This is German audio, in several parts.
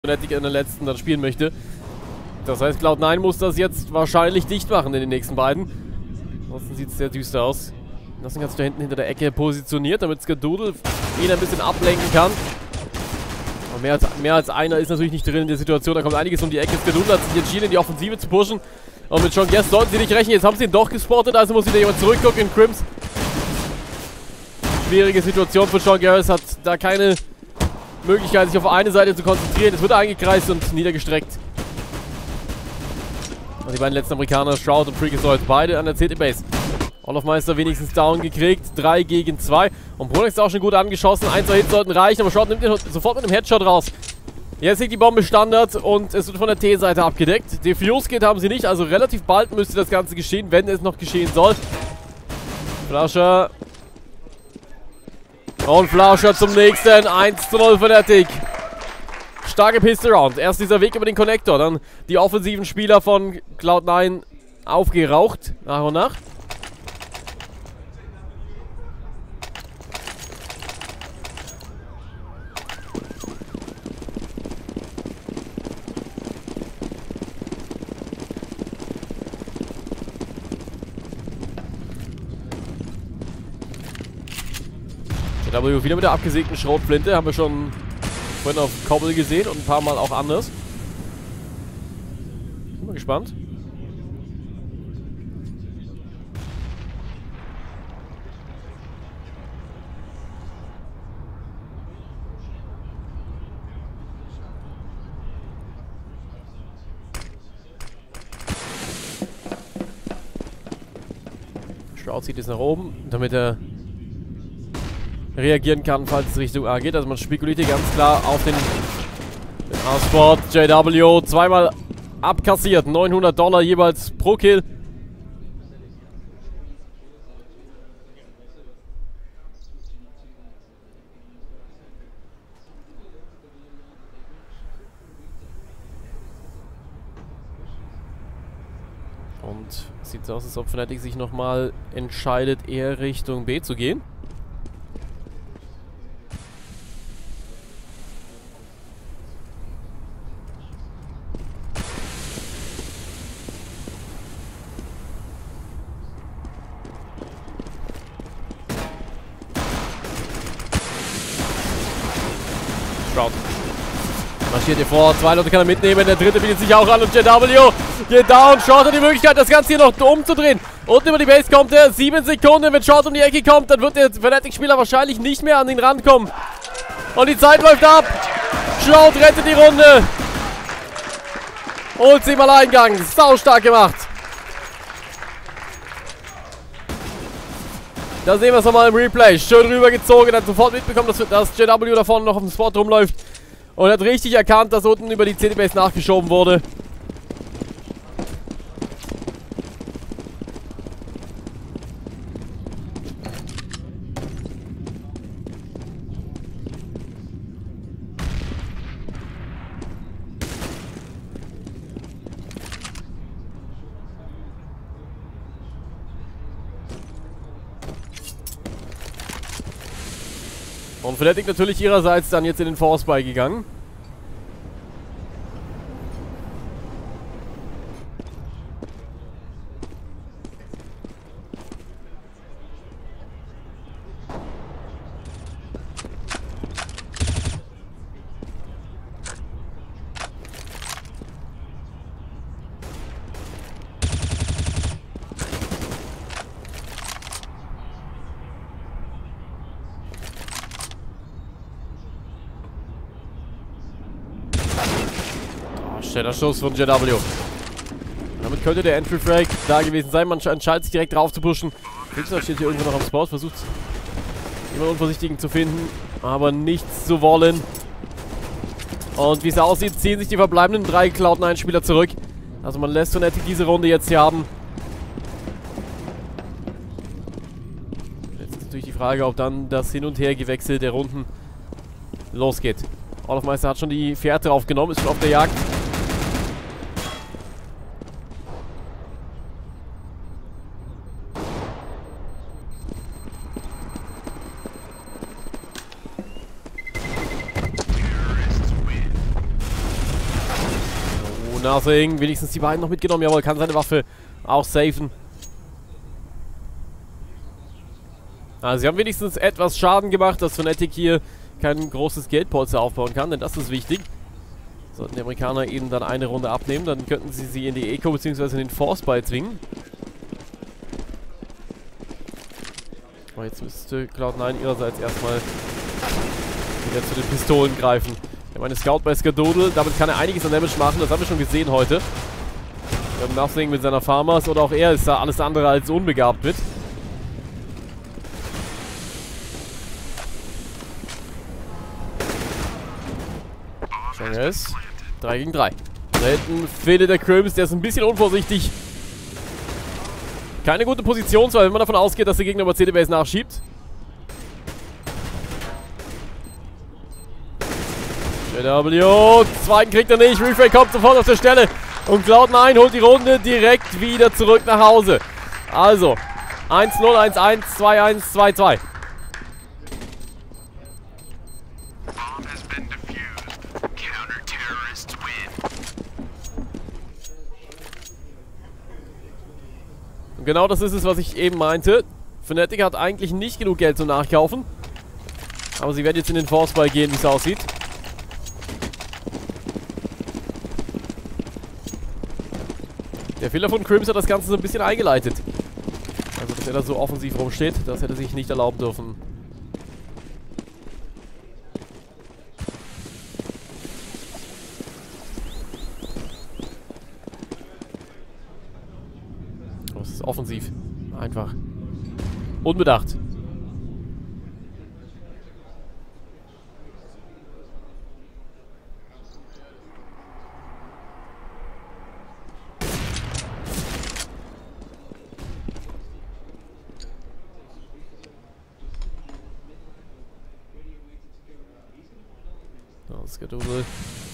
Fnatic in der letzten dann spielen möchte. Das heißt, Cloud9 muss das jetzt wahrscheinlich dicht machen in den nächsten beiden. Ansonsten sieht es sehr düster aus. Nothing hat sich da hinten hinter der Ecke positioniert, damit Skadoodle ihn ein bisschen ablenken kann. Aber mehr als einer ist natürlich nicht drin in der Situation. Da kommt einiges um die Ecke. Skadoodle hat sich entschieden, in die Offensive zu pushen. Und mit Sean Guest sollten sie nicht rechnen. Jetzt haben sie ihn doch gespottet, also muss wieder jemand zurückgucken in Crims. Schwierige Situation für Sean Garris, hat da keine Möglichkeit, sich auf eine Seite zu konzentrieren. Es wird eingekreist und niedergestreckt. Und die beiden letzten Amerikaner, Shroud und Freakazoid, beide an der CT-Base. Olofmeister wenigstens down gekriegt. 3 gegen 2. Und Pronex ist auch schon gut angeschossen. 1, 2 Hits sollten reichen, aber Shroud nimmt ihn sofort mit einem Headshot raus. Jetzt liegt die Bombe Standard und es wird von der T-Seite abgedeckt. Defuse geht haben sie nicht, also relativ bald müsste das Ganze geschehen, wenn es noch geschehen soll. Flasher. Und Flasher zum nächsten. 1:0 für Fnatic. Starke Pistol Round. Erst dieser Weg über den Connector, dann die offensiven Spieler von Cloud9 aufgeraucht, nach und nach. JW wieder mit der abgesägten Schrotflinte, haben wir schon vorhin auf Cobble gesehen und ein paar Mal auch anders. Bin mal gespannt. Shroud zieht jetzt nach oben, damit er reagieren kann, falls es Richtung A geht. Also man spekuliert hier ganz klar auf den A-Spot. JW zweimal abkassiert. $900 jeweils pro Kill. Und sieht so aus, als ob Fnatic sich nochmal entscheidet, eher Richtung B zu gehen. Shroud marschiert hier vor, 2 Leute kann er mitnehmen, der dritte bietet sich auch an und JW geht down. Shroud hat die Möglichkeit, das Ganze hier noch umzudrehen. Unten über die Base kommt er, 7 Sekunden, wenn Shroud um die Ecke kommt, dann wird der Fnatic-Spieler wahrscheinlich nicht mehr an ihn rankommen. Und die Zeit läuft ab. Shroud rettet die Runde. Holt sie mal Eingang, sau stark gemacht. Da sehen wir es nochmal im Replay. Schön rübergezogen, hat sofort mitbekommen, dass JW da vorne noch auf dem Spot rumläuft. Und hat richtig erkannt, dass unten über die CT-Base nachgeschoben wurde. Und Fnatic natürlich ihrerseits dann jetzt in den Force Buy gegangen. Schneller Schuss von JW. Damit könnte der Entry-Frag da gewesen sein. Man entscheidet sich direkt drauf zu pushen. Fixer steht hier irgendwo noch am Spot, versucht jemand Unvorsichtigen zu finden, aber nichts zu wollen. Und wie es aussieht, ziehen sich die verbleibenden 3 Cloud9-Spieler zurück. Also man lässt Fnatic diese Runde jetzt hier haben. Jetzt ist natürlich die Frage, ob dann das Hin- und Hergewechsel der Runden losgeht. Olofmeister hat schon die Fährte aufgenommen, ist schon auf der Jagd. Und Nothing, wenigstens die beiden noch mitgenommen. Jawohl, kann seine Waffe auch safen. Also sie haben wenigstens etwas Schaden gemacht, dass Fnatic hier kein großes Geldpolster aufbauen kann, denn das ist wichtig. Sollten die Amerikaner eben dann eine Runde abnehmen, dann könnten sie in die Eco bzw. in den Force Buy zwingen. Aber jetzt müsste Cloud9 ihrerseits erstmal wieder zu den Pistolen greifen. Wir haben eine Scout bei Skadoodle, damit kann er einiges an Damage machen, das haben wir schon gesehen heute. Wir haben Nothing mit seiner Farmers und auch er ist da alles andere als unbegabt mit. Schauen wir es. 3 gegen 3. Da hinten findet der Crims, der ist ein bisschen unvorsichtig. Keine gute Positionswahl, wenn man davon ausgeht, dass der Gegner über CD-Base nachschiebt. JW, zweiten kriegt er nicht. Refray kommt sofort auf der Stelle. Und Cloud9 holt die Runde direkt wieder zurück nach Hause. Also, 1-0, 1-1, 2-1, 2-2. Und genau das ist es, was ich eben meinte. Fnatic hat eigentlich nicht genug Geld zum Nachkaufen. Aber sie werden jetzt in den Force Buy gehen, wie es aussieht. Der Fehler von Crims hat das Ganze so ein bisschen eingeleitet. Also, dass er da so offensiv rumsteht, das hätte sich nicht erlauben dürfen. Das ist offensiv. Einfach. Unbedacht. Skadoodle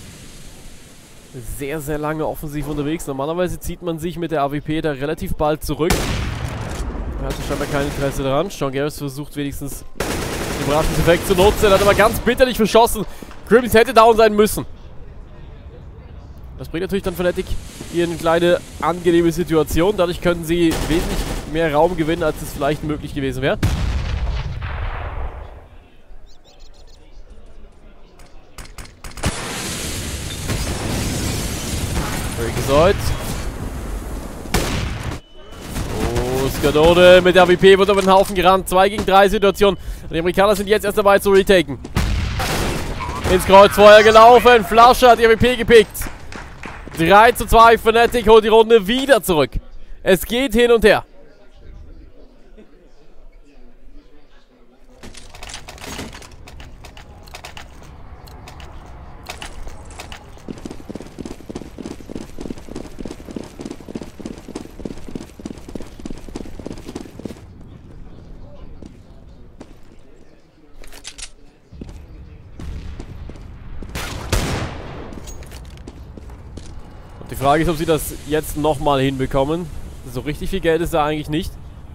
sehr, sehr lange offensiv unterwegs. Normalerweise zieht man sich mit der AWP da relativ bald zurück. Er hatte scheinbar kein Interesse daran. Sean Garris versucht wenigstens den Überraschungseffekt zu nutzen. Er hat aber ganz bitterlich verschossen. Crims hätte down sein müssen. Das bringt natürlich dann Fnatic hier in eine kleine angenehme Situation. Dadurch können sie wesentlich mehr Raum gewinnen, als es vielleicht möglich gewesen wäre. Freakazoid. Oh, Skadoodle mit der AWP wird über den Haufen gerannt. 2 gegen 3 Situation. Und die Amerikaner sind jetzt erst dabei zu retaken. Ins Kreuzfeuer gelaufen. Flasche hat die AWP gepickt. 3:2. Fnatic holt die Runde wieder zurück. Es geht hin und her. Die Frage ist, ob sie das jetzt nochmal hinbekommen. So richtig viel Geld ist da eigentlich nicht.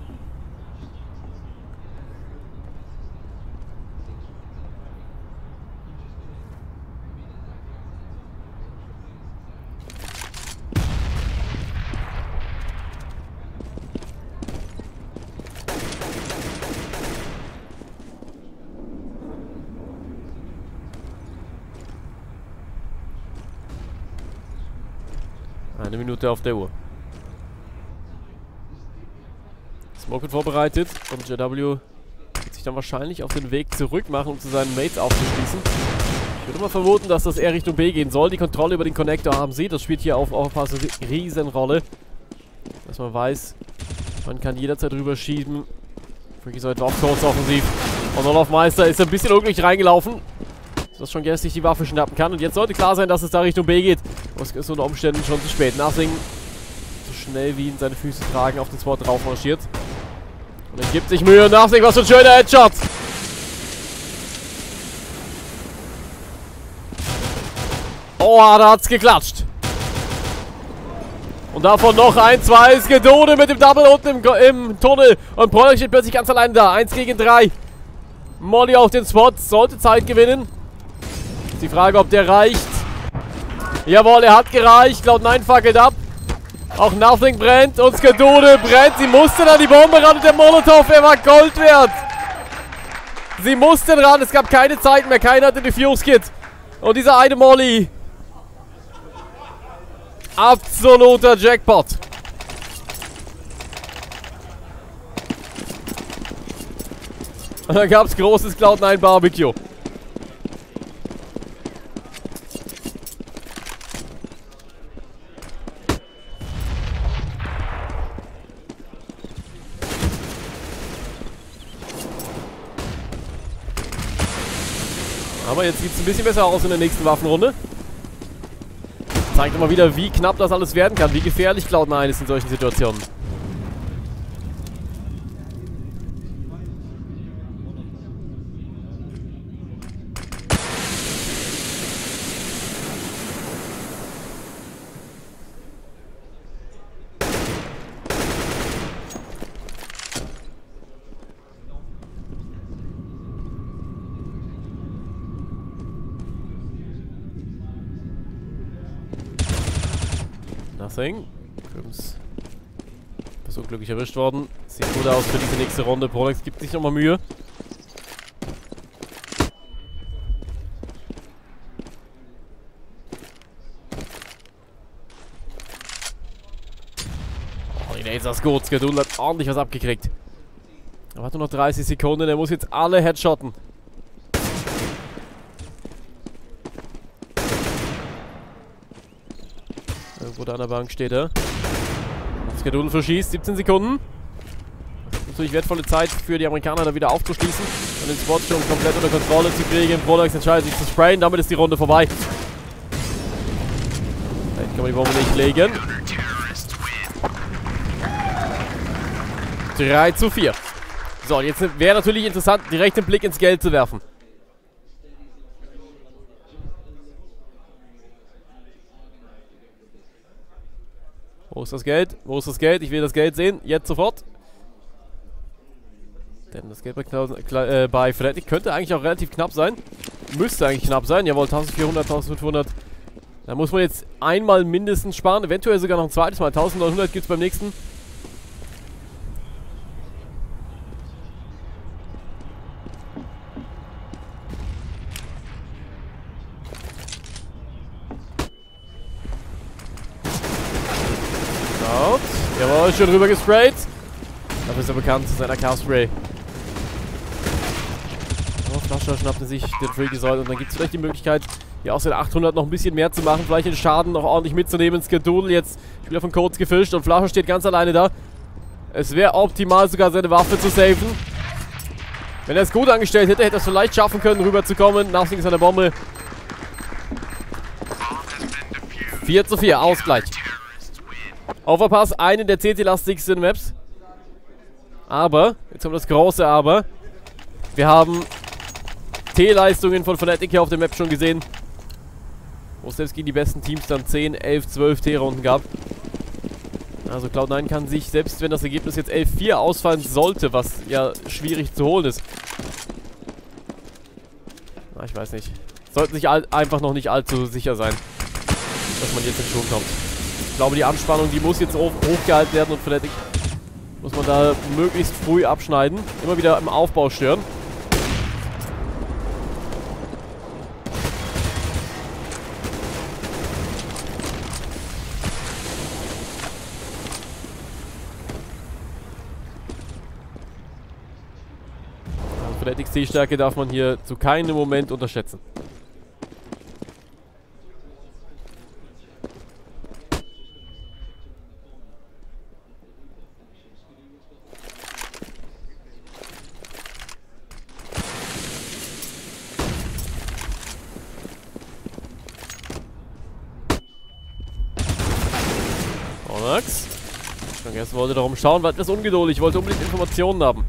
Eine Minute auf der Uhr. Smoke wird vorbereitet und JW wird sich dann wahrscheinlich auf den Weg zurück machen, um zu seinen Mates aufzuschließen. Ich würde mal vermuten, dass das eher Richtung B gehen soll. Die Kontrolle über den Connector haben sie. Das spielt hier auf Overpass eine Riesenrolle. Dass man weiß, man kann jederzeit rüberschieben. Freakazoid war auf Kurs offensiv. Und Olaf Meister ist ein bisschen unglücklich reingelaufen. Dass schon Garris sich die Waffe schnappen kann. Und jetzt sollte klar sein, dass es da Richtung B geht. Das ist unter Umständen schon zu spät. Nothing, so schnell wie ihn seine Füße tragen, auf den Spot drauf marschiert. Und er gibt sich Mühe. Nothing, was für ein schöner Headshot. Oh, da hat's geklatscht. Und davon noch ein, zwei. Skadoodle mit dem Double unten im Tunnel. Und Prolog steht plötzlich ganz allein da. 1 gegen 3. Molly auf den Spot. Sollte Zeit gewinnen. Die Frage, ob der reicht. Jawohl, er hat gereicht. Cloud9 fackelt ab. Auch Nothing brennt und Skadude brennt. Sie musste da die Bombe ran und der Molotov, er war Gold wert. Sie musste ran, es gab keine Zeit mehr. Keiner hatte die Fuse-Kit. Und dieser eine Molly. Absoluter Jackpot. Und dann gab es großes Cloud9 Barbecue. Aber jetzt sieht es ein bisschen besser aus in der nächsten Waffenrunde. Zeigt immer wieder, wie knapp das alles werden kann, wie gefährlich Cloud9 ist in solchen Situationen. Nothing. Crims so glücklich erwischt worden. Sieht gut aus für diese nächste Runde. Prolex gibt sich nochmal Mühe. Oh, die Laser ist gut. Skadude hat ordentlich was abgekriegt. Er hat nur noch 30 Sekunden. Er muss jetzt alle headshotten. Irgendwo da an der Bank steht er. Skadude verschießt, 17 Sekunden. Natürlich wertvolle Zeit für die Amerikaner, da wieder aufzuschließen und den Spot schon komplett unter Kontrolle zu kriegen. Prolex entscheidet sich zu sprayen, damit ist die Runde vorbei. Vielleicht kann man die Bombe nicht legen. 3:4. So, und jetzt wäre natürlich interessant, direkt den Blick ins Geld zu werfen. Wo ist das Geld? Wo ist das Geld? Ich will das Geld sehen. Jetzt sofort. Denn das Geld bei Fnatic könnte eigentlich auch relativ knapp sein. Müsste eigentlich knapp sein. Jawohl, 1400, 1500. Da muss man jetzt einmal mindestens sparen. Eventuell sogar noch ein zweites Mal. 1900 gibt es beim nächsten. Jawohl, schön rüber gesprayt. Dafür ist er bekannt zu seiner Car-Spray. Oh, Flascher schnappte sich den Freakazoid und dann gibt es vielleicht die Möglichkeit, hier aus den 800 noch ein bisschen mehr zu machen. Vielleicht den Schaden noch ordentlich mitzunehmen. Skadude jetzt Spieler von Codes gefischt und Flascher steht ganz alleine da. Es wäre optimal, sogar seine Waffe zu saven. Wenn er es gut angestellt hätte, hätte er es vielleicht schaffen können, rüberzukommen. Nothing ist an der Bombe. 4:4, Ausgleich. Overpass, eine der CT-lastigsten Maps. Aber, jetzt haben wir das große Aber. Wir haben T-Leistungen von Fnatic hier auf der Map schon gesehen. Wo es selbst gegen die besten Teams dann 10, 11, 12 T-Runden gab. Also Cloud9 kann sich, selbst wenn das Ergebnis jetzt 11:4 ausfallen sollte, was ja schwierig zu holen ist. Na, ich weiß nicht. Sollten sich einfach noch nicht allzu sicher sein, dass man jetzt in Schwung kommt. Ich glaube, die Anspannung, die muss jetzt hochgehalten werden und Fnatic muss man da möglichst früh abschneiden. Immer wieder im Aufbau stören. Also Fnatics T-Stärke darf man hier zu keinem Moment unterschätzen. Max. Ich erst wollte darum schauen, war etwas ungeduldig. Ich wollte unbedingt Informationen haben.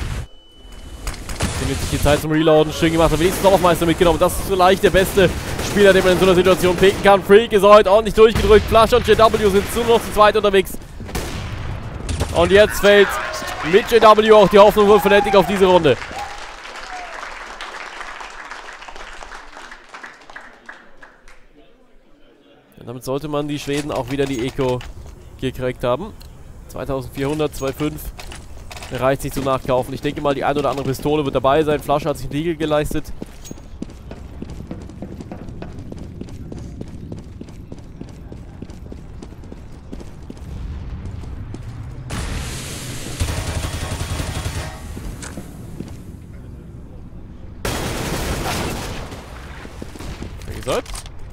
Die Zeit zum Reloaden schön gemacht. Hat wenigstens Dorfmeister mitgenommen. Das ist vielleicht der beste Spieler, den man in so einer Situation picken kann. Freak ist heute ordentlich durchgedrückt. Flasche und JW sind nur noch zu zweit unterwegs. Und jetzt fällt mit JW auch die Hoffnung von Fnatic auf diese Runde. Und damit sollte man die Schweden auch wieder die Eco gekriegt haben. 2400, 2,5. Reicht sich zum Nachkaufen. Ich denke mal, die ein oder andere Pistole wird dabei sein. Flasche hat sich einen Deal geleistet. Wie gesagt.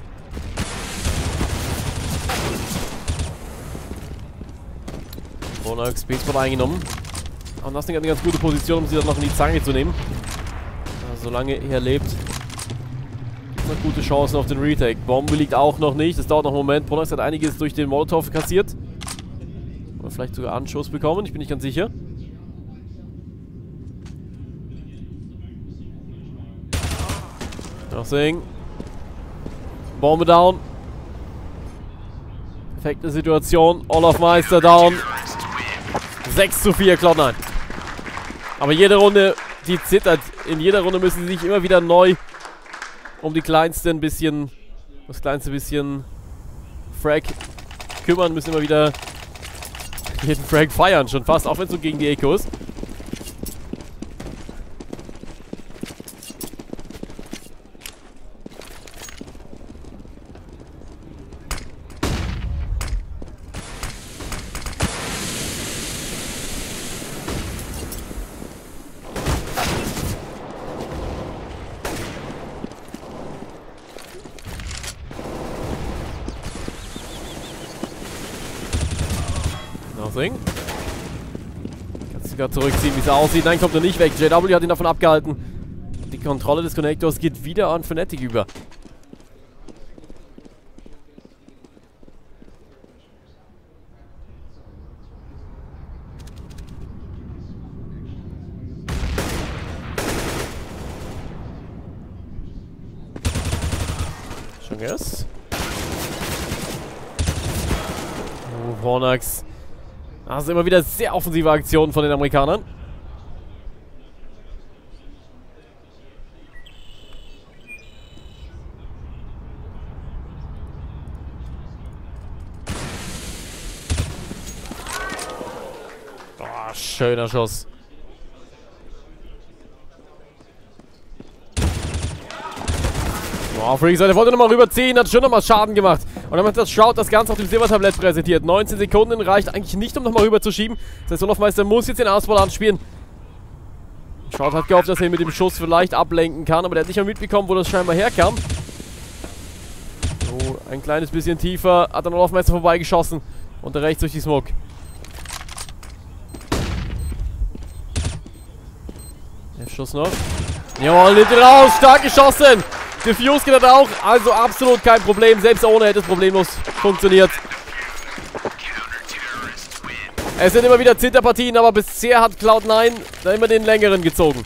Phonax Speedspot eingenommen. Und das ist eine ganz gute Position, um sie dann noch in die Zange zu nehmen. Also, solange er lebt, gibt es gute Chancen auf den Retake. Bombe liegt auch noch nicht, das dauert noch einen Moment. Phonax hat einiges durch den Molotov kassiert. Oder vielleicht sogar Anschuss bekommen, ich bin nicht ganz sicher. Nothing. Bombe down. Perfekte Situation. Olaf Meister down. 6:4 Cloud9. Aber jede Runde, die zittert. In jeder Runde müssen sie sich immer wieder neu um die kleinste bisschen Frag kümmern. Müssen immer wieder jeden Frag feiern. Schon fast, auch wenn es so gegen die Eco ist. Kannst du sogar zurückziehen, wie es aussieht. Nein, kommt er nicht weg. JW hat ihn davon abgehalten. Die Kontrolle des Connectors geht wieder an Fnatic über. Schon yes. Oh, Phonax. Also immer wieder sehr offensive Aktionen von den Amerikanern. Oh, schöner Schuss. Oh, Freak, der wollte nochmal rüberziehen, hat schon nochmal Schaden gemacht. Und dann hat das Shroud das Ganze auf dem Silbertablett präsentiert. 19 Sekunden reicht eigentlich nicht, um nochmal rüber zu schieben. Das heißt, Olaf Meister muss jetzt den Ausball anspielen. Shroud hat gehofft, dass er ihn mit dem Schuss vielleicht ablenken kann, aber der hat nicht mehr mitbekommen, wo das scheinbar herkam. So, ein kleines bisschen tiefer, hat dann Olaf Meister vorbeigeschossen. Und rechts durch die Smoke. Der Schuss noch. Jawohl, nimmt ihn raus, stark geschossen. Diffuse geht auch, also absolut kein Problem. Selbst ohne hätte es problemlos funktioniert. Es sind immer wieder Zitterpartien, aber bisher hat Cloud9 da immer den längeren gezogen.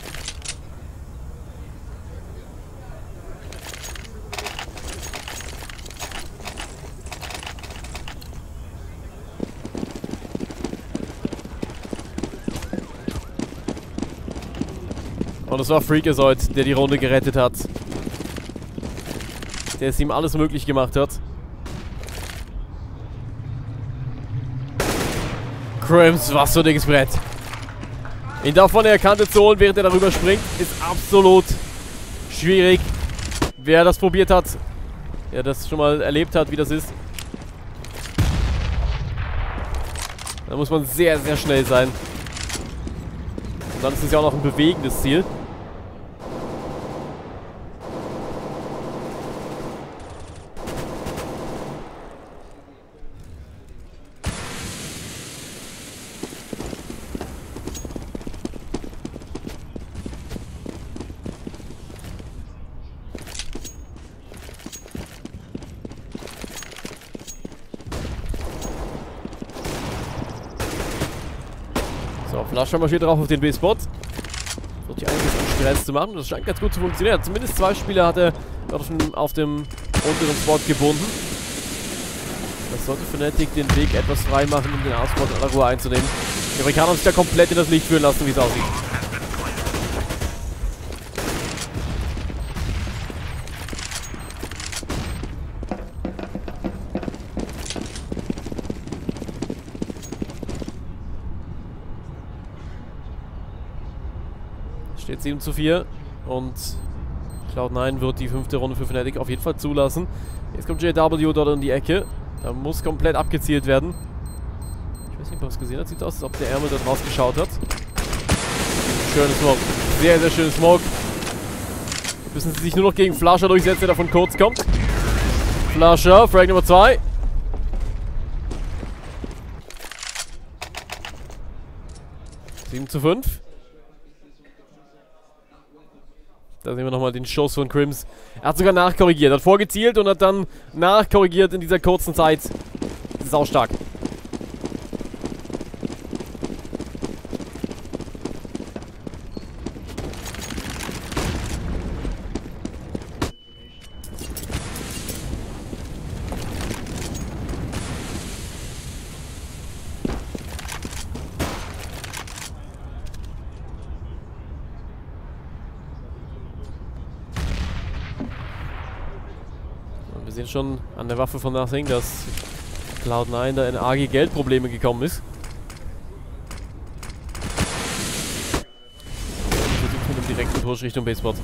Und es war Freakazoid, der die Runde gerettet hat. Der es ihm alles möglich gemacht hat. Crims, was für ein dickes Brett. Ihn da von der Kante zu holen, während er darüber springt, ist absolut schwierig. Wer das probiert hat, der das schon mal erlebt hat, wie das ist. Da muss man sehr, sehr schnell sein. Und dann ist es ja auch noch ein bewegendes Ziel. So, Flasche marschiert drauf auf den B-Spot. Wird hier einiges an Stress zu machen. Das scheint ganz gut zu funktionieren. Zumindest 2 Spieler hat er auf dem unteren Spot gebunden. Das sollte Fnatic den Weg etwas frei machen, um den A-Spot in aller Ruhe einzunehmen. Die Amerikaner haben sich da komplett in das Licht führen lassen, wie es aussieht. Steht 7:4 und Cloud9 wird die 5. Runde für Fnatic auf jeden Fall zulassen. Jetzt kommt JW dort in die Ecke. Da muss komplett abgezielt werden. Ich weiß nicht, ob man es gesehen hat. Sieht aus, als ob der Ärmel dort rausgeschaut hat. Schönes Smoke. Sehr, sehr schönes Smoke. Müssen sie sich nur noch gegen Flasher durchsetzen, der davon kurz kommt. Flasher, Frag Nummer 2. (7:5). Da sehen wir nochmal den Schuss von Crims. Er hat sogar nachkorrigiert, hat vorgezielt und hat dann nachkorrigiert in dieser kurzen Zeit. Das ist auch stark. Wir sehen schon an der Waffe von Nothing, dass Cloud9 da in arge Geldprobleme gekommen ist. Versucht mit einem direkten Push Richtung Baseport.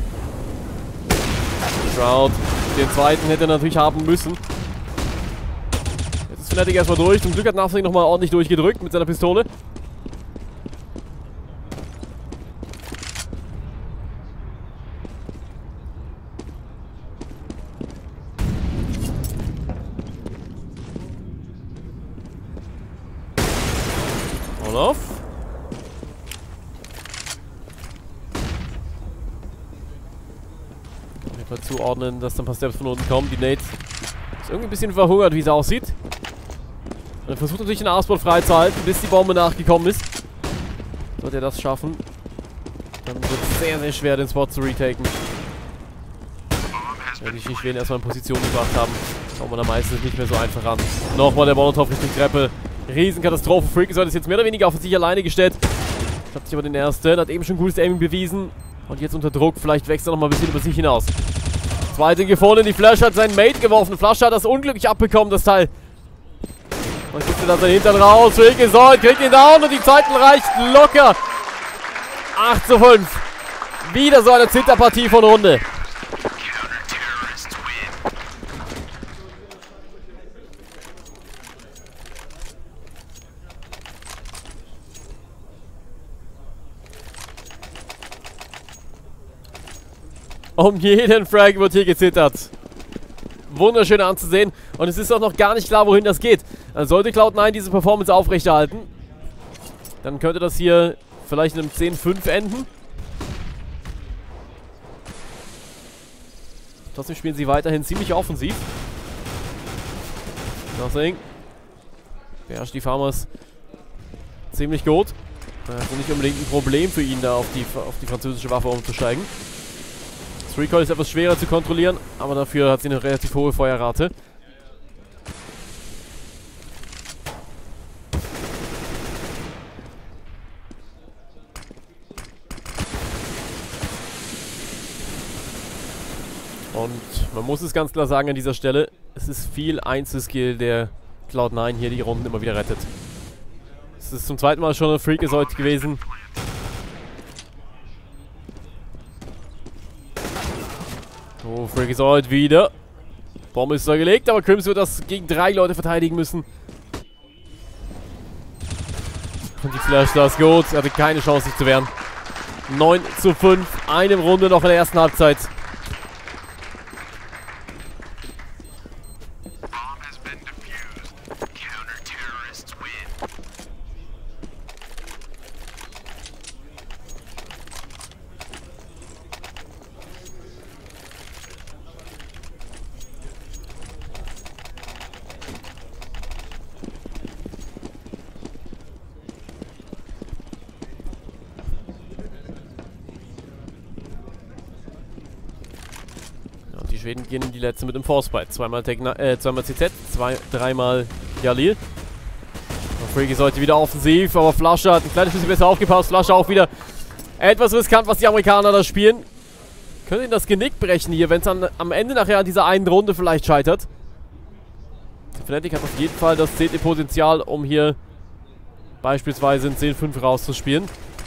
Shroud, den zweiten hätte er natürlich haben müssen. Jetzt ist Fnatic erstmal durch. Zum Glück hat Nothing nochmal ordentlich durchgedrückt mit seiner Pistole. Auf. Auf jeden Fall zuordnen, dass dann ein paar Steps von unten kommen. Die Nate ist irgendwie ein bisschen verhungert, wie es aussieht. Und er versucht natürlich den A-Spot freizuhalten, bis die Bombe nachgekommen ist. Sollte er das schaffen, dann wird es sehr, sehr schwer, den Spot zu retaken. Wenn die Schweden erstmal in Position gebracht haben, kommt man da meistens nicht mehr so einfach ran. Nochmal der Molotov Richtung Treppe. Riesenkatastrophe. Freakazoid ist jetzt mehr oder weniger auf sich alleine gestellt. Hat sich aber den ersten, hat eben schon gutes Aiming bewiesen. Und jetzt unter Druck, vielleicht wächst er noch mal ein bisschen über sich hinaus. Zweite gefunden, die Flash hat seinen Mate geworfen. Flash hat das unglücklich abbekommen, das Teil. Und gibt er dann seinen Hintern raus. Freakazoid kriegt ihn down und die Zeit reicht locker. 8:5. Wieder so eine Zitterpartie von Runde. Um jeden Frag wird hier gezittert. Wunderschön anzusehen. Und es ist auch noch gar nicht klar, wohin das geht. Dann sollte Cloud9 diese Performance aufrechterhalten, dann könnte das hier vielleicht in einem 10:5 enden. Trotzdem spielen sie weiterhin ziemlich offensiv. Nothing. Beherrscht die Farmers ziemlich gut. Also nicht unbedingt ein Problem für ihn, da auf die französische Waffe umzusteigen. Das Recoil ist etwas schwerer zu kontrollieren, aber dafür hat sie eine relativ hohe Feuerrate. Und man muss es ganz klar sagen an dieser Stelle, es ist viel Einzelskill, der Cloud9 hier die Runden immer wieder rettet. Es ist zum zweiten Mal schon ein Freakazoid gewesen. Oh, Freakazoid wieder. Bombe ist da gelegt, aber Crims wird das gegen 3 Leute verteidigen müssen. Und die Flash, das ist gut. Er hatte keine Chance, sich zu wehren. 9:5. Eine Runde noch in der ersten Halbzeit. Schweden gehen in die letzte mit dem Forcefight. Zweimal CZ, dreimal Jalil. Freak ist heute wieder offensiv, aber Flasche hat ein kleines bisschen besser aufgepasst. Flasche auch wieder etwas riskant, was die Amerikaner da spielen. Können ihn das Genick brechen hier, wenn es am Ende nachher an dieser einen Runde vielleicht scheitert. Fnatic hat auf jeden Fall das CT-Potenzial, um hier beispielsweise in 10-5 rauszuspielen.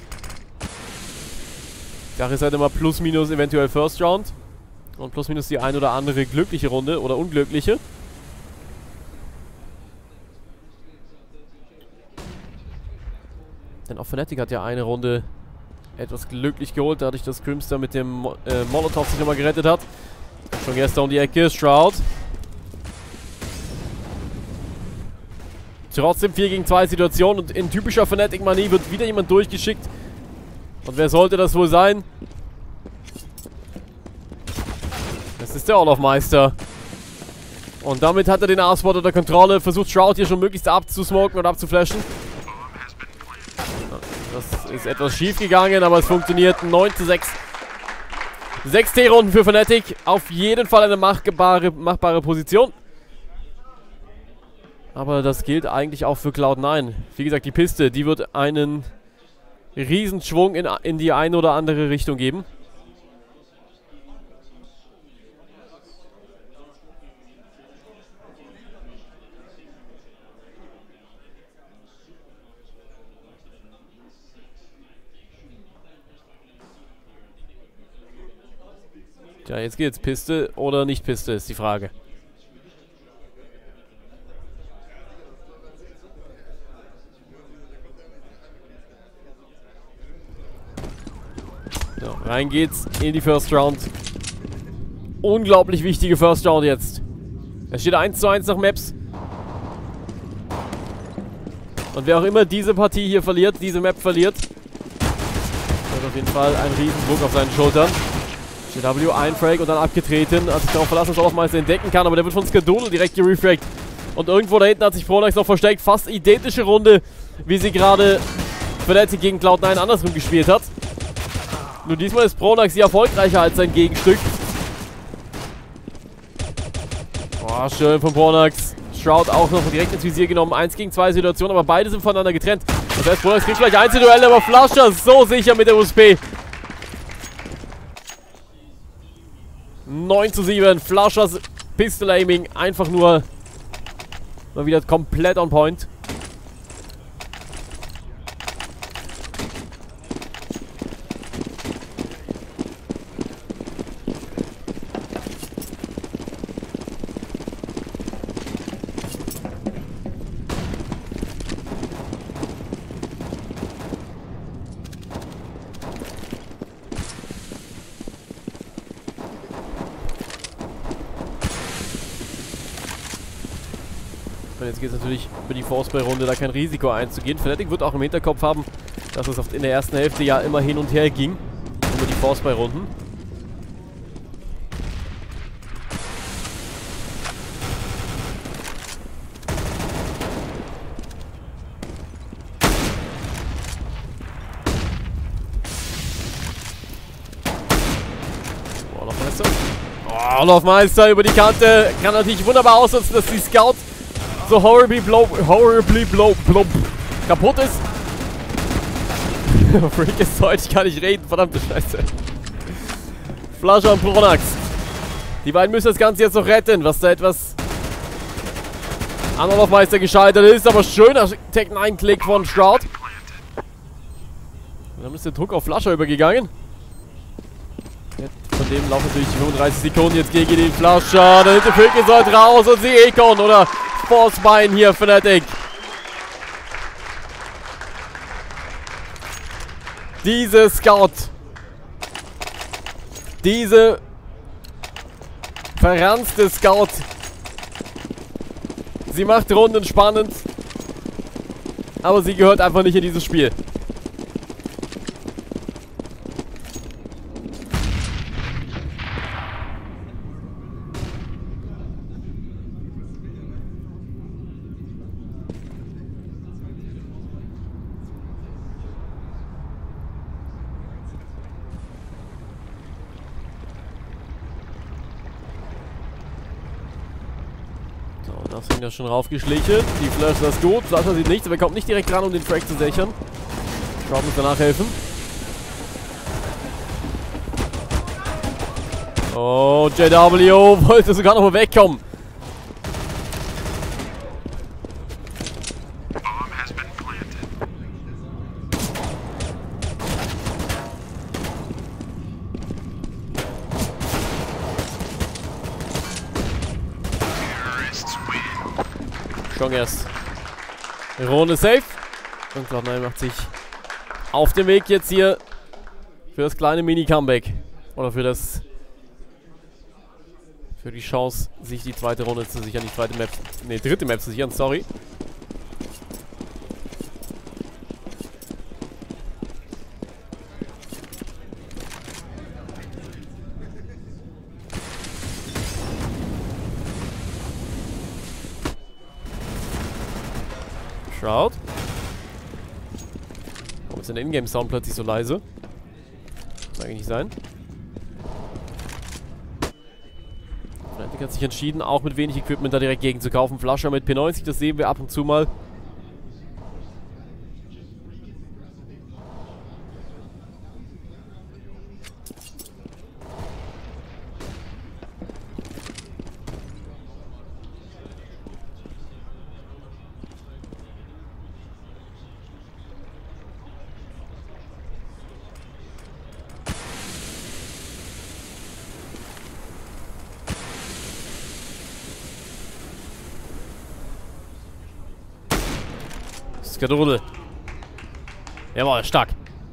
Die Sache ist halt immer plus minus eventuell First Round. Und plus minus die ein oder andere glückliche Runde oder unglückliche. Denn auch Fnatic hat ja eine Runde etwas glücklich geholt, dadurch, dass Crimster mit dem Molotov sich nochmal gerettet hat. Schon gestern um die Ecke, Shroud. Trotzdem 4 gegen 2 Situation und in typischer Fnatic-Manie wird wieder jemand durchgeschickt. Und wer sollte das wohl sein? Das ist der Orloff-Meister. Und damit hat er den A-Spot unter Kontrolle, versucht Shroud hier schon möglichst abzusmoken und abzuflashen. Das ist etwas schief gegangen, aber es funktioniert. 9:6. 6 T-Runden für Fnatic. Auf jeden Fall eine machbare Position. Aber das gilt eigentlich auch für Cloud9. Wie gesagt, die Piste, die wird einen Riesenschwung in die eine oder andere Richtung geben. Tja, jetzt geht's. Piste oder nicht Piste, ist die Frage. So, rein geht's in die First Round. Unglaublich wichtige First Round jetzt. Es steht 1:1 nach Maps. Und wer auch immer diese Partie hier verliert, diese Map verliert, hat auf jeden Fall einen riesen Druck auf seinen Schultern. GW, ein Frag und dann abgetreten. Hat sich darauf verlassen, dass Orloff-Meister entdecken kann, aber der wird von Skadoodle direkt gerefragt. Und irgendwo da hinten hat sich Pronax noch versteckt. Fast identische Runde, wie sie gerade Fnatic gegen Cloud9 andersrum gespielt hat. Nur diesmal ist Pronax hier erfolgreicher als sein Gegenstück. Boah, schön von Pronax. Shroud auch noch direkt ins Visier genommen. 1 gegen 2 Situation, aber beide sind voneinander getrennt. Das heißt, Pronax kriegt gleich Einzelduelle, aber Flasher so sicher mit der USP. 9:7. Flushers Pistol Aiming einfach nur mal wieder komplett on point. Und jetzt geht es natürlich über die Force-Play-Runde, da kein Risiko einzugehen. Fnatic wird auch im Hinterkopf haben, dass es in der ersten Hälfte ja immer hin und her ging. Über die Force-Play-Runden. Orloff-Meister über die Kante. Kann natürlich wunderbar ausnutzen, dass die Scout so horribly kaputt ist. Freak ist Deutsch, ich kann nicht reden, verdammte Scheiße. Flasher und Pronax. Die beiden müssen das Ganze jetzt noch retten, was da etwas an Orloff-Meister gescheitert ist. Aber schöner Tech-9-Klick von Shroud. Und dann ist der Druck auf Flasher übergegangen. Von dem laufen natürlich 35 Sekunden jetzt gegen den Flasher. Der hinter Freak ist heute raus und sie Econ oder Forcebein hier, Fnatic. Diese Scout. Diese verranzte Scout. Sie macht Runden spannend. Aber sie gehört einfach nicht in dieses Spiel. Das sind ja schon raufgeschlichen. Die Flash ist gut. Sascha sieht nichts, aber er kommt nicht direkt ran, um den Frag zu sichern. Shroud muss danach helfen. Oh, JW wollte sogar noch mal wegkommen. Schon erst. Runde safe. Und Cloud9 macht sich auf den Weg jetzt hier für das kleine Mini-Comeback. Oder für die Chance, sich die zweite Runde zu sichern. Dritte Map zu sichern, sorry. Shroud. Warum ist denn der Ingame-Sound plötzlich so leise? Muss eigentlich nicht sein. Fnatic hat sich entschieden, auch mit wenig Equipment da direkt gegen zu kaufen. Flasher mit P90, das sehen wir ab und zu mal. Skadrudel. Jawohl, stark.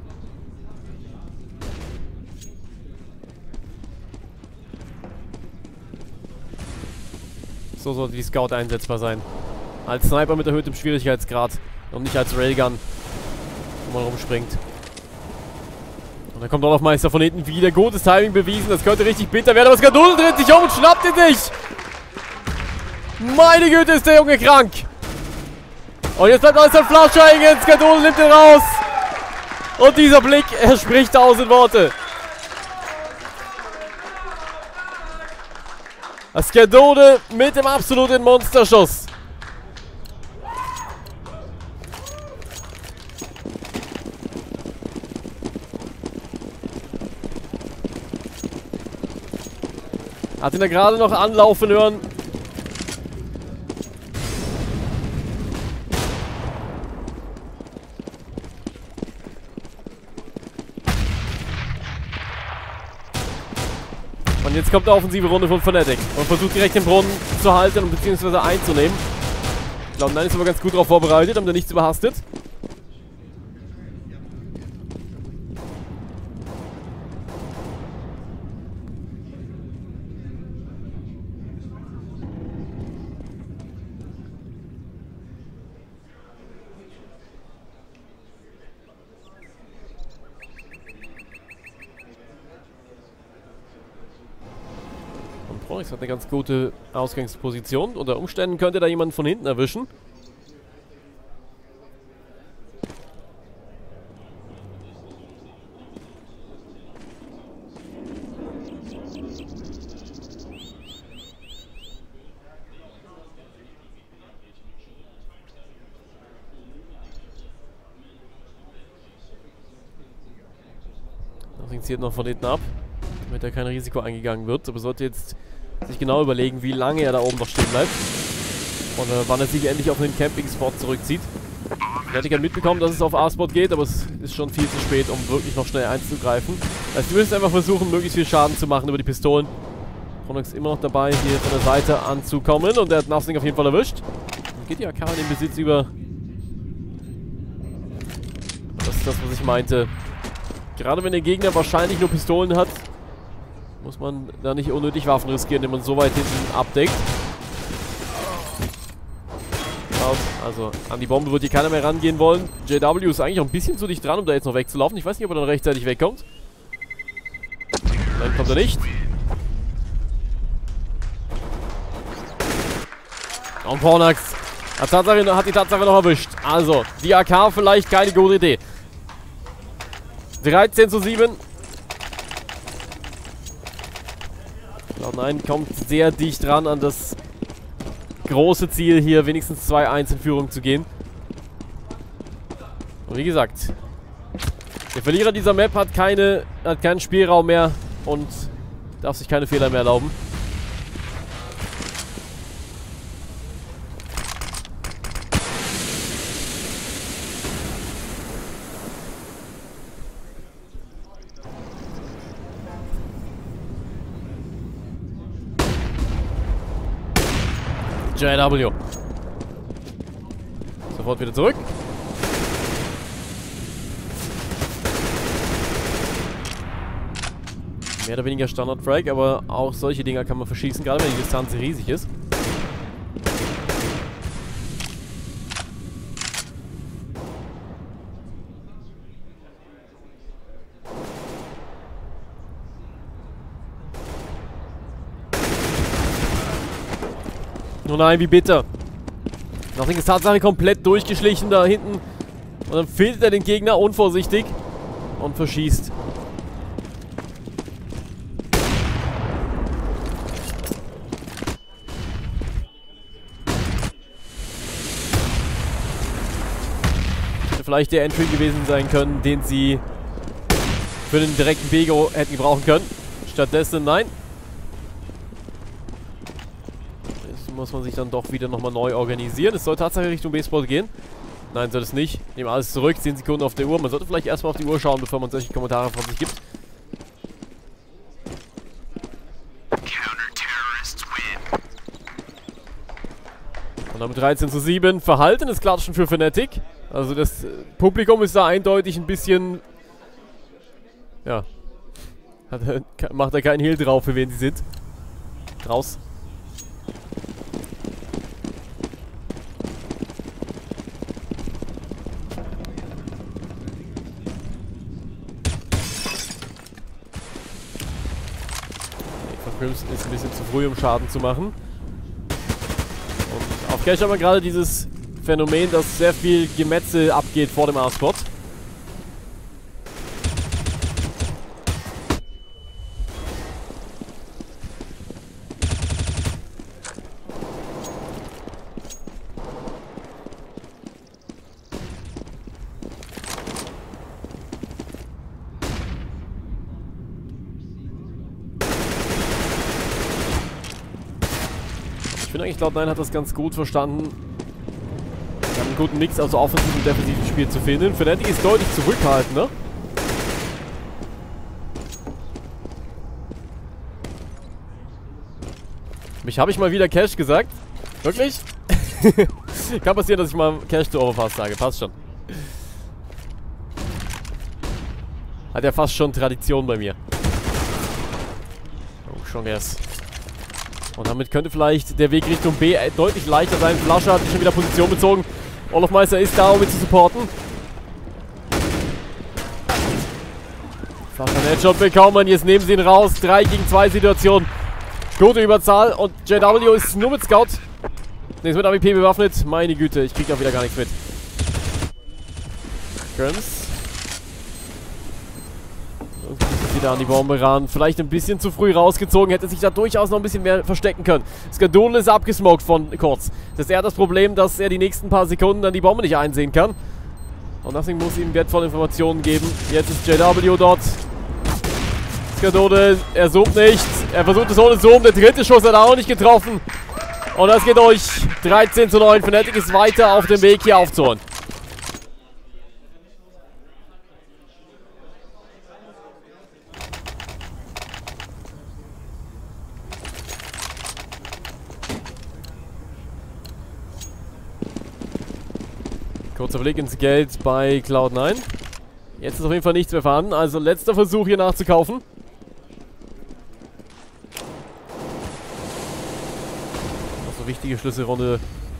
So sollte die Scout einsetzbar sein. Als Sniper mit erhöhtem Schwierigkeitsgrad und nicht als Railgun, wo man rumspringt. Und dann kommt auch noch Meister von hinten wieder. Gutes Timing bewiesen. Das könnte richtig bitter werden. Aber Skadrudel dreht sich um und schnappt ihn sich. Meine Güte, ist der Junge krank. Und jetzt bleibt alles an Flasher hängen. Skadrudel nimmt ihn raus. Und dieser Blick, er spricht 1000 Worte. Skadrudel mit dem absoluten Monsterschuss. Hat ihn da gerade noch anlaufen hören. Und jetzt kommt die offensive Runde von Fnatic und versucht direkt den Brunnen zu halten und beziehungsweise einzunehmen. Cloud9 ist aber ganz gut darauf vorbereitet, haben da nichts überhastet. Pronix hat eine ganz gute Ausgangsposition. Unter Umständen könnte da jemand von hinten erwischen. Das fixiert noch von hinten ab, damit da kein Risiko eingegangen wird. Aber sollte jetzt sich genau überlegen, wie lange er da oben noch stehen bleibt. Und wann er sich endlich auf den Camping-Spot zurückzieht. Fnatic hat mitbekommen, dass es auf A-Spot geht, aber es ist schon viel zu spät, um wirklich noch schnell einzugreifen. Also wir müssen einfach versuchen, möglichst viel Schaden zu machen über die Pistolen. Pronix ist immer noch dabei, hier von der Seite anzukommen. Und der hat Nothing auf jeden Fall erwischt. Dann geht die AK in den Besitz über. Das ist das, was ich meinte. Gerade wenn der Gegner wahrscheinlich nur Pistolen hat, muss man da nicht unnötig Waffen riskieren, indem man so weit hinten abdeckt. Also an die Bombe wird hier keiner mehr rangehen wollen. JW ist eigentlich auch ein bisschen zu dicht dran, um da jetzt noch wegzulaufen. Ich weiß nicht, ob er dann rechtzeitig wegkommt. Nein, kommt er nicht. Und Pornax hat die Tatsache noch erwischt. Also, die AK vielleicht keine gute Idee. 13:7. Cloud9 kommt sehr dicht ran an das große Ziel, hier wenigstens 2-1 in Führung zu gehen. Und wie gesagt, der Verlierer dieser Map hat keinen Spielraum mehr und darf sich keine Fehler mehr erlauben. JW. Sofort wieder zurück. Mehr oder weniger Standard-Frag, aber auch solche Dinger kann man verschießen, gerade wenn die Distanz riesig ist. Oh nein, wie bitter. Nothing ist Tatsache komplett durchgeschlichen da hinten. Und dann findet er den Gegner unvorsichtig und verschießt. Hätte vielleicht der Entry gewesen sein können, den sie für den direkten Bego hätten gebrauchen können. Stattdessen nein. Muss man sich dann doch wieder nochmal neu organisieren. Es soll tatsächlich Richtung B-Spot gehen. Nein, soll es nicht. Nehmen alles zurück. 10 Sekunden auf der Uhr. Man sollte vielleicht erstmal auf die Uhr schauen, bevor man solche Kommentare von sich gibt. Und damit 13:7. Verhaltenes Klatschen für Fnatic. Also das Publikum ist da eindeutig ein bisschen... Ja. Macht da keinen Hehl drauf, für wen sie sind. Raus. Ist ein bisschen zu früh, um Schaden zu machen. Und auf Cash haben wir gerade dieses Phänomen, dass sehr viel Gemetzel abgeht vor dem A-Spot. Ich finde eigentlich, Cloud9 hat das ganz gut verstanden, einen guten Mix aus offensiven und defensiven Spiel zu finden. Fnatic ist deutlich zurückhaltender. Mich habe ich mal wieder Cash gesagt. Wirklich? Kann passieren, dass ich mal Cash to Overpass sage. Passt schon. Hat ja fast schon Tradition bei mir. Oh, schon erst. Und damit könnte vielleicht der Weg Richtung B deutlich leichter sein. Flasche hat sich schon wieder Position bezogen. Olofmeister ist da, um ihn zu supporten. Flasche einen Headshot bekommen. Jetzt nehmen sie ihn raus. 3 gegen 2 Situation. Gute Überzahl. Und JW ist nur mit Scout. Ne, ist mit AWP bewaffnet. Meine Güte, ich krieg auch wieder gar nichts mit. Grims. Wieder an die Bombe ran. Vielleicht ein bisschen zu früh rausgezogen. Hätte sich da durchaus noch ein bisschen mehr verstecken können. Skadul ist abgesmoked von Kurz. Das ist eher das Problem, dass er die nächsten paar Sekunden dann die Bombe nicht einsehen kann. Und deswegen muss ihm wertvolle Informationen geben. Jetzt ist JW dort. Skadul, er zoomt nicht. Er versucht es ohne Zoom. Der dritte Schuss hat er auch nicht getroffen. Und das geht durch. 13:9. Fnatic ist weiter auf dem Weg, hier aufzuholen. Kurzer Blick ins Geld bei Cloud9. Jetzt ist auf jeden Fall nichts mehr vorhanden. Also letzter Versuch hier nachzukaufen. Also wichtige Schlüsselrunde.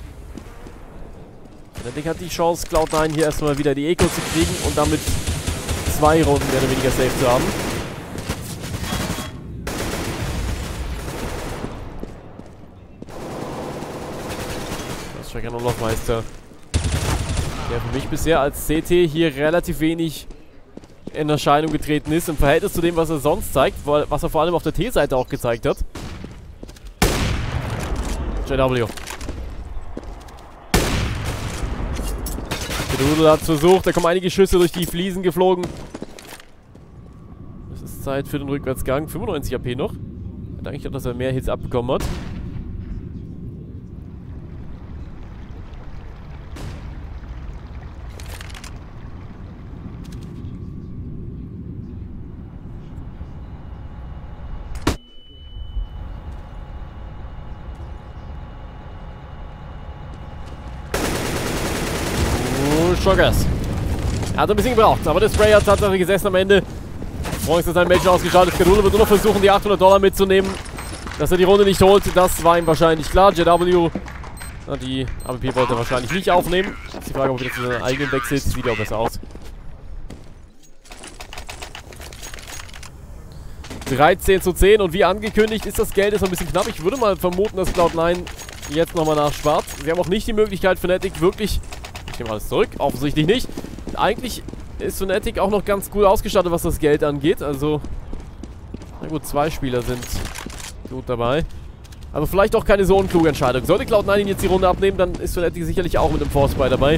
Fnatic hat die Chance, Cloud9 hier erstmal wieder die Eco zu kriegen und damit 2 Runden mehr oder weniger safe zu haben. Das ist schon kein Olofmeister. Der für mich bisher als CT hier relativ wenig in Erscheinung getreten ist, im Verhältnis zu dem, was er sonst zeigt, was er vor allem auf der T-Seite auch gezeigt hat. JW. Doodle hat es versucht, da kommen einige Schüsse durch die Fliesen geflogen. Es ist Zeit für den Rückwärtsgang. 95 AP noch. Ich hätte eigentlich gedacht, dass er mehr Hits abbekommen hat. Shockers. Er hat ein bisschen gebraucht, aber der Spray hat tatsächlich gesessen am Ende. Morgens ist sein Match ausgeschaltet. Skadule wird nur noch versuchen, die $800 mitzunehmen. Dass er die Runde nicht holt, das war ihm wahrscheinlich klar. JW, na, die AWP wollte er wahrscheinlich nicht aufnehmen. Ist die Frage, ob er jetzt in seinen eigenen wechselt. Sieht ja auch besser aus. 13:10 und wie angekündigt ist das Geld jetzt ein bisschen knapp. Ich würde mal vermuten, dass Cloud9 jetzt nochmal nachspart. Sie haben auch nicht die Möglichkeit, Fnatic wirklich... Ich nehme alles zurück, offensichtlich nicht. Eigentlich ist Fnatic auch noch ganz gut ausgestattet, was das Geld angeht. Also, na gut, 2 Spieler sind gut dabei. Aber vielleicht auch keine so unkluge Entscheidung. Sollte Cloud9 ihn jetzt die Runde abnehmen, dann ist Fnatic sicherlich auch mit dem Force Buy dabei.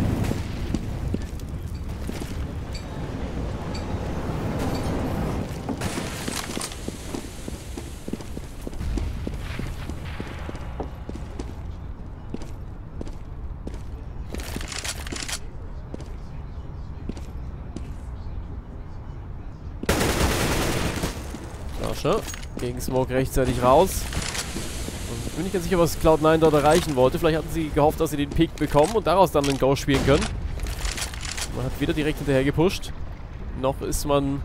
Gegen Smoke rechtzeitig raus. Und ich bin nicht ganz sicher, was Cloud9 dort erreichen wollte. Vielleicht hatten sie gehofft, dass sie den Pick bekommen und daraus dann einen Go spielen können. Man hat wieder direkt hinterher gepusht. Noch ist man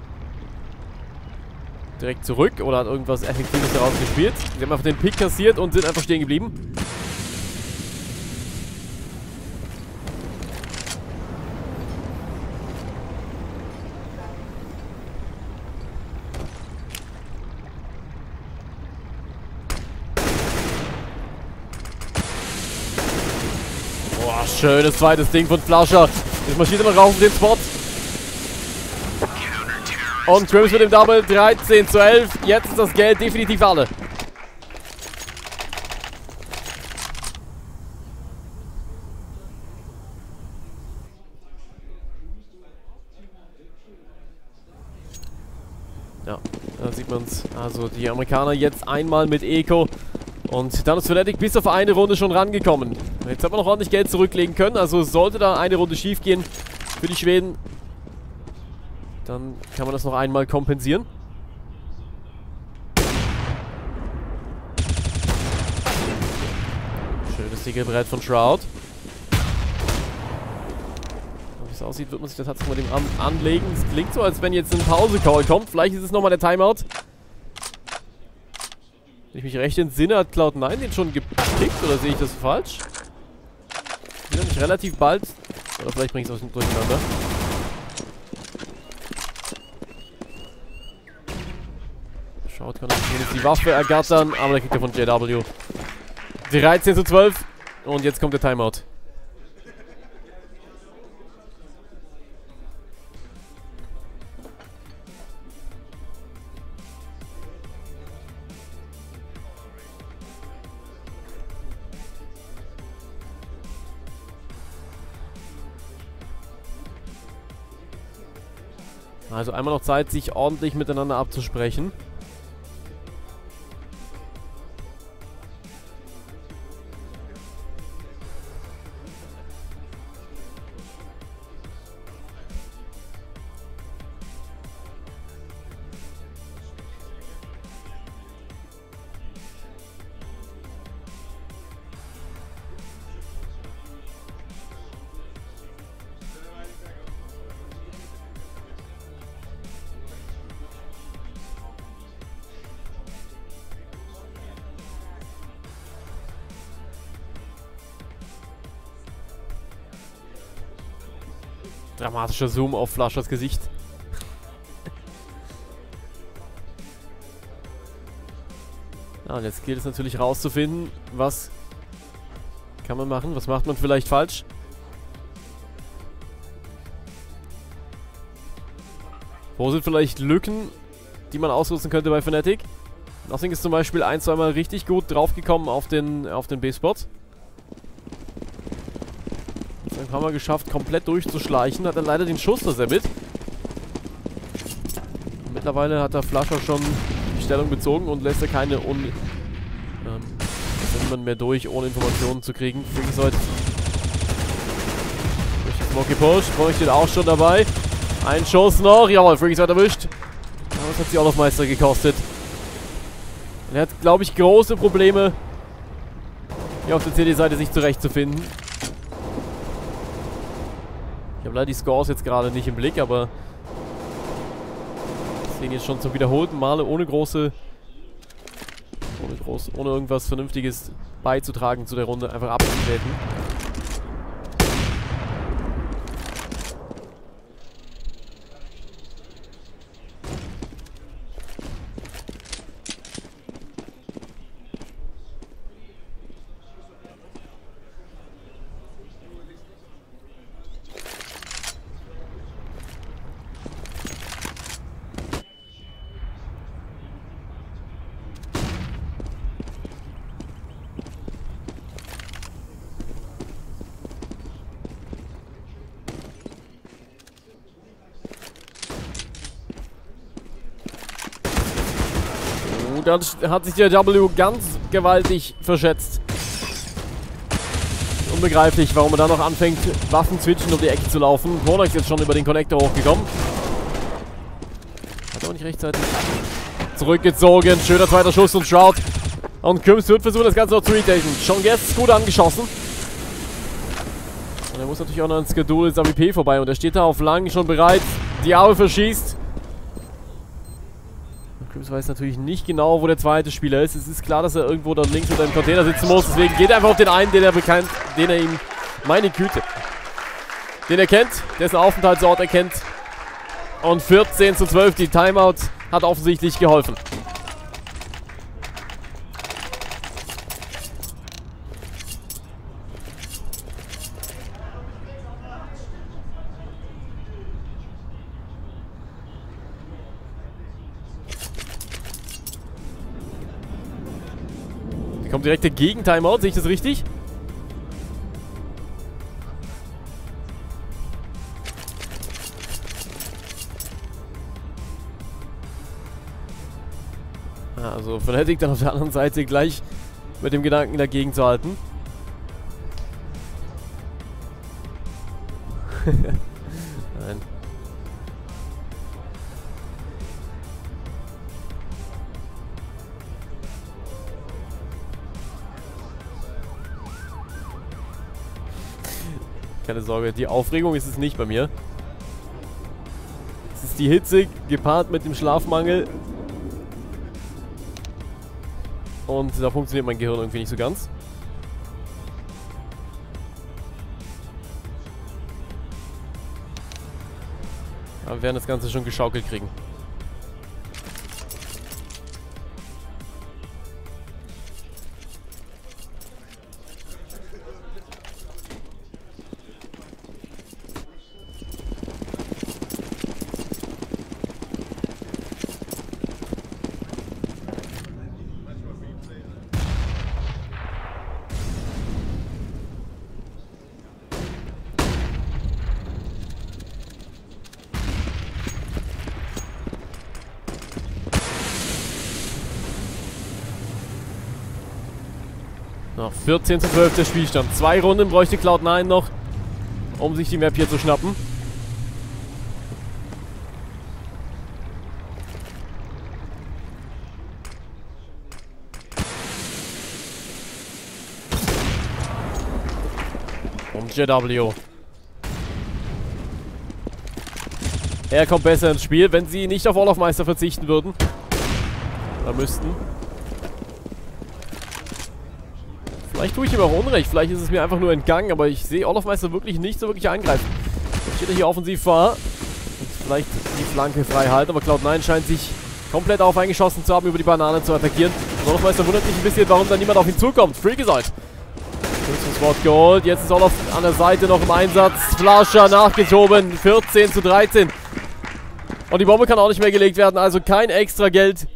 direkt zurück oder hat irgendwas Effektives daraus gespielt. Sie haben einfach den Pick kassiert und sind einfach stehen geblieben. Schönes zweites Ding von Flasher. Jetzt marschiert er noch raus in den Spot. Und Grims mit dem Double. 13:11. Jetzt ist das Geld definitiv alle. Ja, da sieht man es. Also die Amerikaner jetzt einmal mit Eco. Und dann ist Fnatic bis auf eine Runde schon rangekommen. Jetzt hat man noch ordentlich Geld zurücklegen können. Also sollte da eine Runde schief gehen für die Schweden, dann kann man das noch einmal kompensieren. Schönes Siegelbrett von Shroud. Wie es aussieht, wird man sich da tatsächlich mit dem anlegen. Es klingt so, als wenn jetzt ein Pause-Call kommt. Vielleicht ist es nochmal der Timeout. Wenn ich mich recht entsinne, hat Cloud9 den schon gepickt, oder sehe ich das falsch? Wieder nicht relativ bald. Oder vielleicht bringe ich es aus dem Durcheinander. Schaut, kann er zumindest die Waffe ergattern, aber der kriegt er von JW. 13:12 und jetzt kommt der Timeout. Also einmal noch Zeit, sich ordentlich miteinander abzusprechen. Dramatischer Zoom auf Flaschers Gesicht. Ja, und jetzt gilt es natürlich rauszufinden, was kann man machen, was macht man vielleicht falsch. Wo sind vielleicht Lücken, die man ausnutzen könnte bei Fnatic? Nothing ist zum Beispiel 1-2 Mal richtig gut draufgekommen auf den B-Spot. Ein paar Mal geschafft, komplett durchzuschleichen. Hat er leider den Schuss mit. Mittlerweile hat der Flascher schon die Stellung bezogen und lässt er keine niemand mehr durch, ohne Informationen zu kriegen. Freakazoid durch den Smoky Push. Frog steht auch schon dabei. Ein Schuss noch. Jawohl, Freakazoid erwischt. Aber das hat sie Olofmeister gekostet. Und er hat, glaube ich, große Probleme, hier auf der CD-Seite sich zurechtzufinden. Ich habe leider die Scores jetzt gerade nicht im Blick, aber wir sehen jetzt schon zum wiederholten Male ohne irgendwas Vernünftiges beizutragen zu der Runde, einfach abzutreten. Dann hat sich der W ganz gewaltig verschätzt. Unbegreiflich, warum er da noch anfängt, Waffen switchen um die Ecke zu laufen. Kronax ist jetzt schon über den Connector hochgekommen. Hat aber nicht rechtzeitig zurückgezogen. Schöner zweiter Schuss und Shroud. Und Küms wird versuchen, das Ganze noch zu retaken. Schon Guest gut angeschossen. Und er muss natürlich auch noch ans Skedule ins AWP vorbei. Und er steht da auf lang schon bereit. Die Aue verschießt. Küms weiß natürlich nicht genau, wo der zweite Spieler ist. Es ist klar, dass er irgendwo da links unter dem Container sitzen muss. Deswegen geht er einfach auf den einen, den er ihm, meine Güte, den er kennt, dessen Aufenthaltsort er kennt. Und 14:12, die Timeout hat offensichtlich geholfen. Kommt direkt der Gegen-Timeout, sehe ich das richtig? Also Fnatic dann auf der anderen Seite gleich mit dem Gedanken dagegen zu halten. Nein. Keine Sorge, die Aufregung ist es nicht bei mir. Es ist die Hitze gepaart mit dem Schlafmangel. Und da funktioniert mein Gehirn irgendwie nicht so ganz. Aber wir werden das Ganze schon geschaukelt kriegen. Noch 14:12 der Spielstand. 2 Runden bräuchte Cloud9 noch, um sich die Map hier zu schnappen. Und JW. Er kommt besser ins Spiel, wenn sie nicht auf Olofmeister verzichten würden. Oder müssten. Vielleicht tue ich ihm auch Unrecht, vielleicht ist es mir einfach nur entgangen, aber ich sehe Olofmeister wirklich nicht so wirklich angreifen. Jetzt steht er hier offensiv vor und vielleicht die Flanke frei halten, aber Cloud9 scheint sich komplett auf eingeschossen zu haben, über die Banane zu attackieren. Und Olofmeister wundert sich ein bisschen, warum da niemand auf ihn zukommt. Freakazoid. Kurzes Wort geholt, jetzt ist Olof an der Seite noch im Einsatz. Flascher nachgeschoben, 14:13. Und die Bombe kann auch nicht mehr gelegt werden, also kein extra Geld.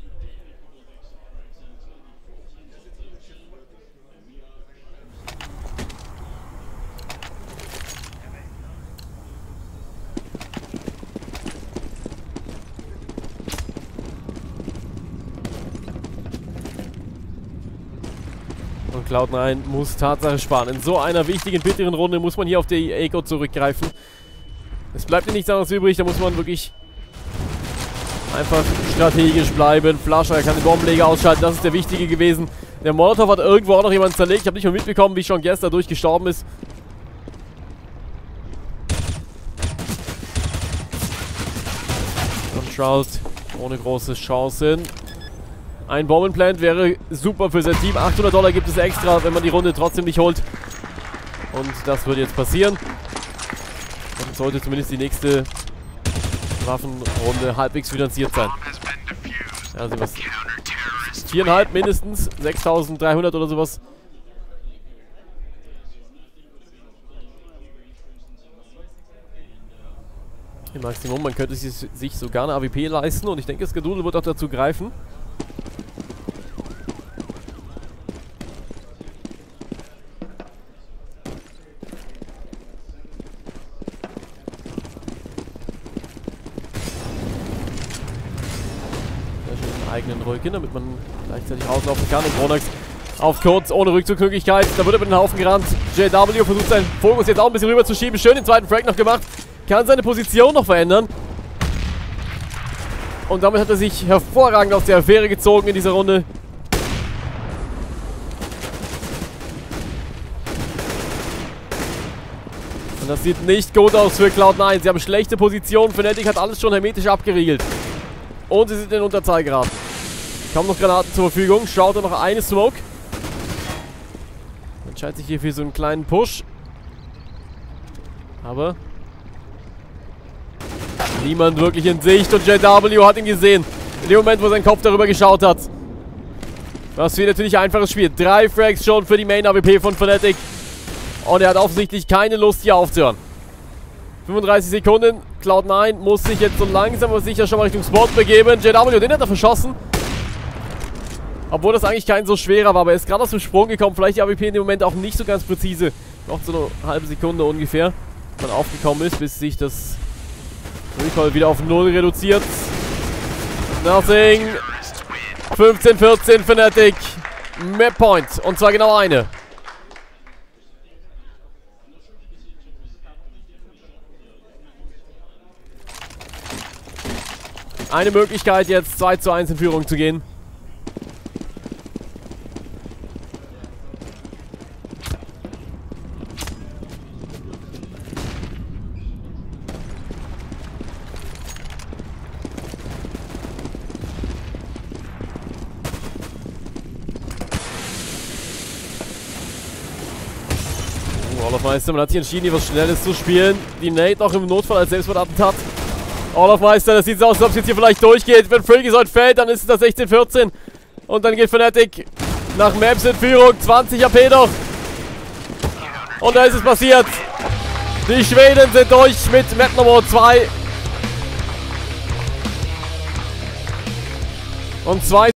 Cloud9 muss Tatsache sparen. In so einer wichtigen, bitteren Runde muss man hier auf die Eco zurückgreifen. Es bleibt dir nichts anderes übrig, da muss man wirklich einfach strategisch bleiben. Flasher kann den Bombenleger ausschalten, das ist der Wichtige gewesen. Der Molotov hat irgendwo auch noch jemanden zerlegt. Ich habe nicht mal mitbekommen, wie Sean Guest dadurch gestorben ist. Und Shroud ohne große Chancen. Ein Bombenplant wäre super für sein Team. $800 gibt es extra, wenn man die Runde trotzdem nicht holt. Und das wird jetzt passieren. Dann sollte zumindest die nächste Waffenrunde halbwegs finanziert sein. Also was? 4,5 mindestens. 6.300 oder sowas. Im Maximum. Man könnte sich sogar eine AWP leisten. Und ich denke, Skadoodle wird auch dazu greifen. Eigenen Rücken, damit man gleichzeitig auslaufen kann. Und Kronax auf kurz, ohne Rückzugsmöglichkeit. Da wird er mit den Haufen gerannt. JW versucht seinen Fokus jetzt auch ein bisschen rüber zu schieben. Schön den zweiten Frag noch gemacht. Kann seine Position noch verändern. Und damit hat er sich hervorragend aus der Affäre gezogen in dieser Runde. Und das sieht nicht gut aus für Cloud9. Sie haben schlechte Positionen. Fnatic hat alles schon hermetisch abgeriegelt. Und sie sind in Unterzahl geraten. Kaum noch Granaten zur Verfügung. Schaut er noch eine Smoke. Entscheidet sich hier für so einen kleinen Push. Aber niemand wirklich in Sicht. Und JW hat ihn gesehen. In dem Moment, wo sein Kopf darüber geschaut hat. Das wird natürlich ein einfaches Spiel. 3 Frags schon für die Main AWP von Fnatic. Und er hat offensichtlich keine Lust, hier aufzuhören. 35 Sekunden. Cloud9 muss sich jetzt so langsam aber sicher schon mal Richtung Spot begeben. JW, den hat er verschossen. Obwohl das eigentlich kein so schwerer war, aber er ist gerade aus dem Sprung gekommen. Vielleicht die AWP in dem Moment auch nicht so ganz präzise. Noch so eine halbe Sekunde ungefähr, man aufgekommen ist, bis sich das Recoil wieder auf 0 reduziert. Nothing. 15-14 Fnatic. Map Point. Und zwar genau eine. Eine Möglichkeit jetzt 2:1 in Führung zu gehen. Olafmeister, man hat sich entschieden, hier was Schnelles zu spielen. Die Nate noch im Notfall als Selbstmordattentat. Olafmeister, das sieht so aus, als ob es jetzt hier vielleicht durchgeht. Wenn Freakazoid fällt, dann ist es das 16-14. Und dann geht Fnatic nach Maps in Führung. 20 AP noch. Und da ist es passiert. Die Schweden sind durch mit Map Nummer 2. Und 2